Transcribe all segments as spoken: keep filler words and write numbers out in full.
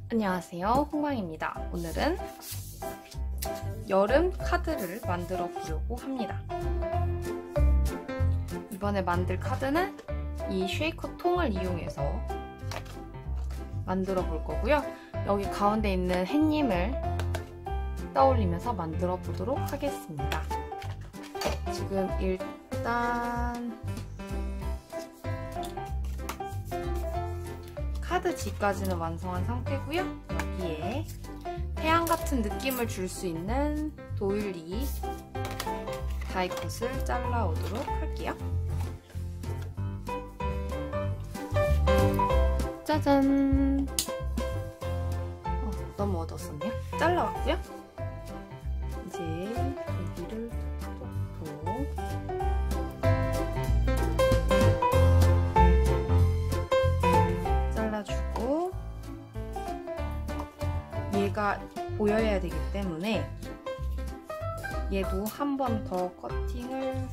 안녕하세요, 홍방입니다. 오늘은 여름 카드를 만들어 보려고 합니다. 이번에 만들 카드는 이 쉐이커 통을 이용해서 만들어 볼 거고요. 여기 가운데 있는 햇님을 떠올리면서 만들어 보도록 하겠습니다. 지금 일단 카드 G까지는 완성한 상태고요. 여기에 태양 같은 느낌을 줄 수 있는 도일리 다이컷을 잘라오도록 할게요. 짜잔! 어, 너무 어두웠었네요. 잘라왔고요. 이제 여기를 톡톡톡 잘라주고, 얘가 보여야 되기 때문에 얘도 한 번 더 커팅을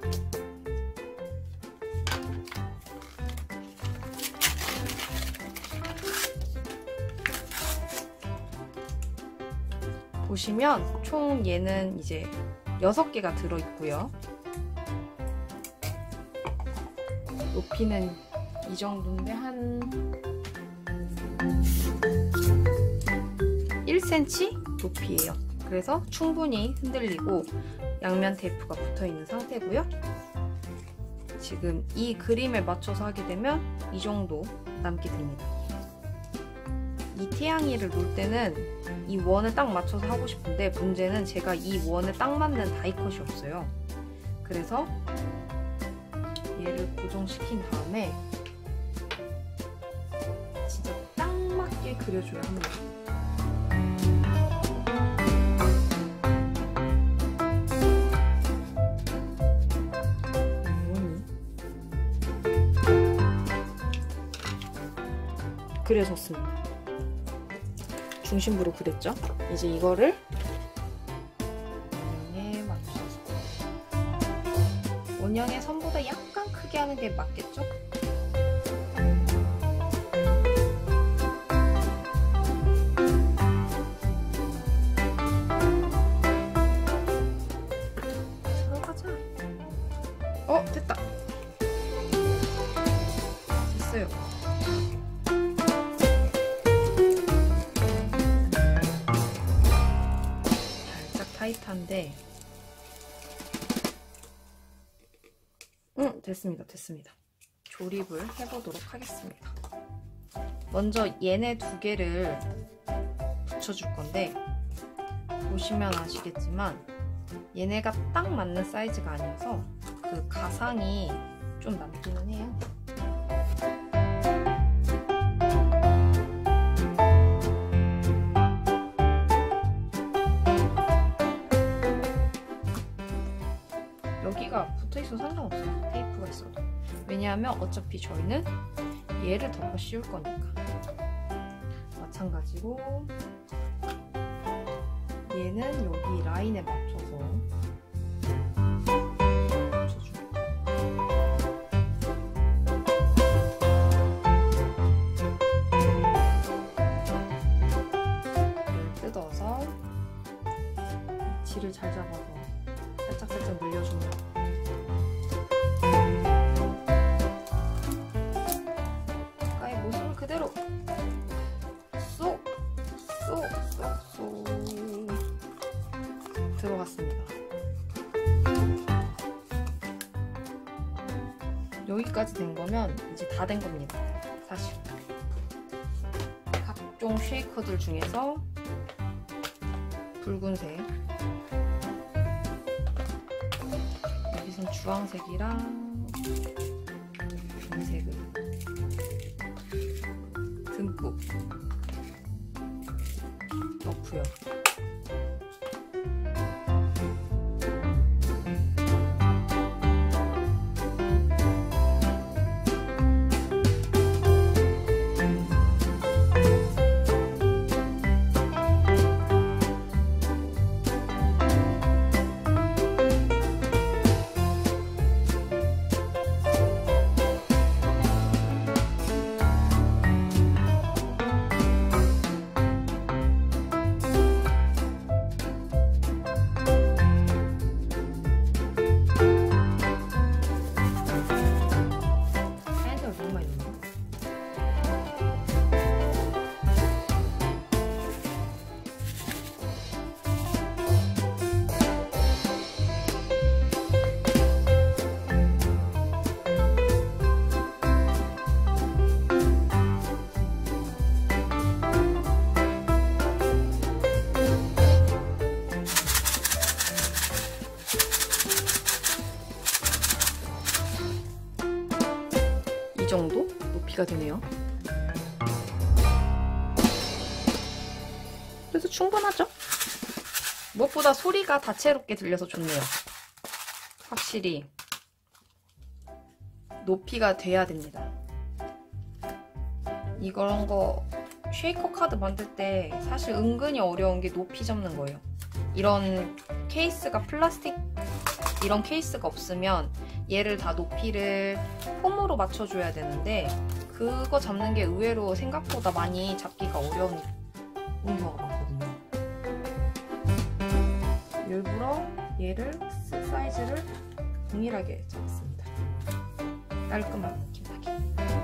보시면 총 얘는 이제 여섯 개가 들어있고요. 높이는 이 정도인데 한 일 센티미터 높이예요. 그래서 충분히 흔들리고 양면 테이프가 붙어있는 상태고요. 지금 이 그림에 맞춰서 하게 되면 이 정도 남게 됩니다. 이 태양이를 놓을 때는 이 원에 딱 맞춰서 하고 싶은데, 문제는 제가 이 원에 딱 맞는 다이컷이 없어요. 그래서 얘를 고정시킨 다음에 진짜 딱 맞게 그려줘야 합니다. 그려졌습니다. 중심부로 그렸죠? 이제 이거를 원형에 맞춰서, 원형의 선보다 약간 크게 하는 게 맞겠죠? 들어가자. 어, 됐다. 됐어요. 타이트한데, 응, 됐습니다. 됐습니다. 조립을 해보도록 하겠습니다. 먼저 얘네 두 개를 붙여줄 건데, 보시면 아시겠지만 얘네가 딱 맞는 사이즈가 아니어서 그 가상이 좀 남기는 해요. 여기가 붙어있어도 상관없어요. 테이프가 있어도. 왜냐하면 어차피 저희는 얘를 덮어 씌울 거니까. 마찬가지로 얘는 여기 라인에 맞춰서 붙여줄 거예요. 뜯어서 위치를 잘 잡아서 살짝살짝 늘려주면 아까의 모습을 그대로 쏙! 쏙! 쏙! 쏙! 들어갔습니다. 여기까지 된 거면 이제 다 된 겁니다. 사실 각종 쉐이커들 중에서 붉은색, 여기선 주황색이랑 금색을 듬뿍 넣고요. 정도 높이가 되네요. 그래서 충분하죠? 무엇보다 소리가 다채롭게 들려서 좋네요. 확실히 높이가 돼야 됩니다. 이런 거 쉐이커 카드 만들 때 사실 은근히 어려운 게 높이 잡는 거예요. 이런 케이스가 플라스틱 이런 케이스가 없으면 얘를 다 높이를 폼으로 맞춰줘야 되는데 그거 잡는 게 의외로 생각보다 많이 잡기가 어려운 경우가 많거든요. 일부러 얘를 사이즈를 동일하게 잡았습니다. 깔끔한 느낌 나게.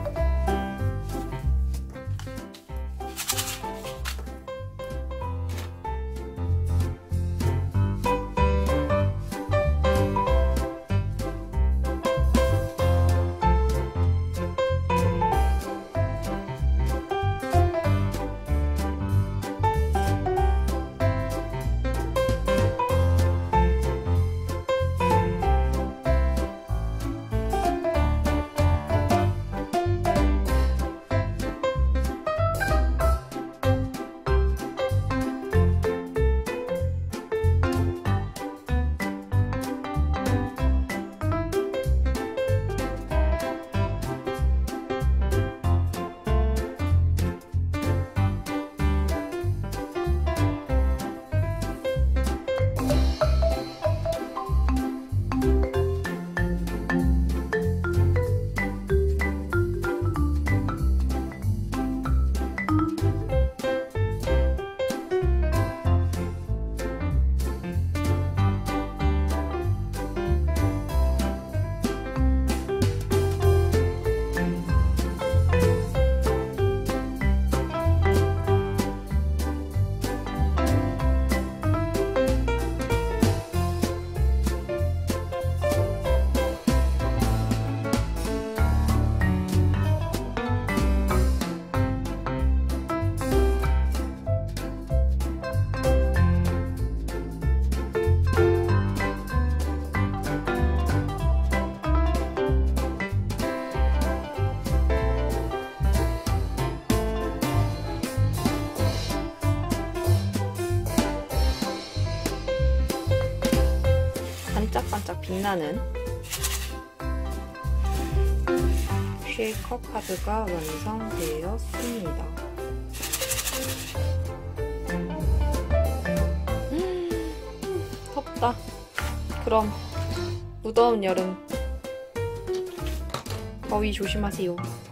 반짝반짝 빛나는 쉐이커 카드가 완성되었습니다. 음, 덥다. 그럼 무더운 여름 더위 조심하세요.